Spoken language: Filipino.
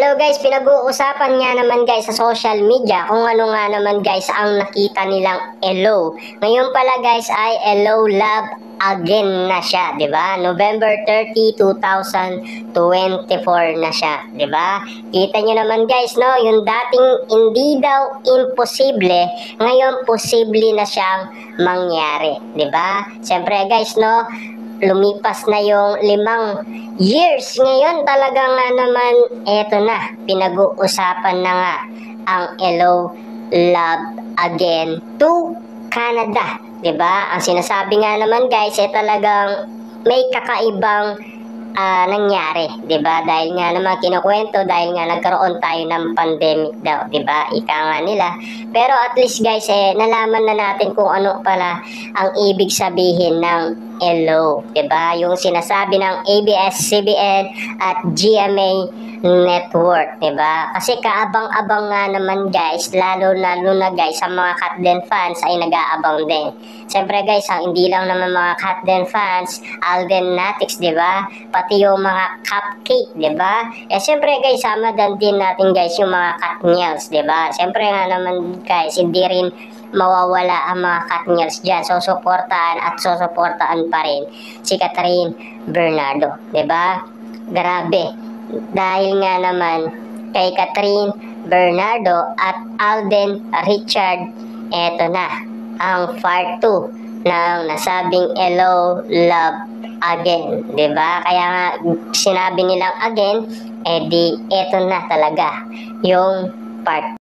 Hello guys, pinag-uusapan nga naman guys sa social media kung ano nga naman guys ang nakita nilang Elo. Ngayon pala guys ay Elo Love again na siya, 'di ba? November 30, 2024 na siya, 'di ba? Kita niyo naman guys, no, yung dating hindi daw imposible, ngayon posible na siyang mangyari, 'di ba? Siyempre guys, no, lumipas na yung 5 years. Ngayon talaga nga naman, eto na, pinag-uusapan na nga ang Elo Love again to Canada. 'Di ba? Ang sinasabi nga naman guys, talagang may kakaibang nangyari, 'di ba? Dahil nga naman kinukwento dahil nga nagkaroon tayo ng pandemic daw, 'di ba? Ika nga nila. Pero at least guys, nalaman na natin kung ano pala ang ibig sabihin ng Elo, 'di ba? Yung sinasabi ng ABS-CBN at GMA Network, 'di ba? Kasi kaabang-abang nga naman guys, lalo na guys sa mga Katden fans ay nag-aabang din. Siyempre guys, ang hindi lang naman mga Katden fans, Alden Natics, 'di ba? Pati yung mga cupcake, 'di ba? Siyempre guys, sama din natin guys yung mga Katniels, 'di ba? Siyempre nga naman guys, hindi rin mawawala ang mga Katniels dyan. So, susuportaan pa rin si Catherine Bernardo, 'di ba? Grabe. Dahil nga naman kay Catherine Bernardo at Alden Richard, eto na ang part 2 ng nasabing Elo Love again, 'di ba? Kaya nga sinabi nilang again, edi eto na talaga yung part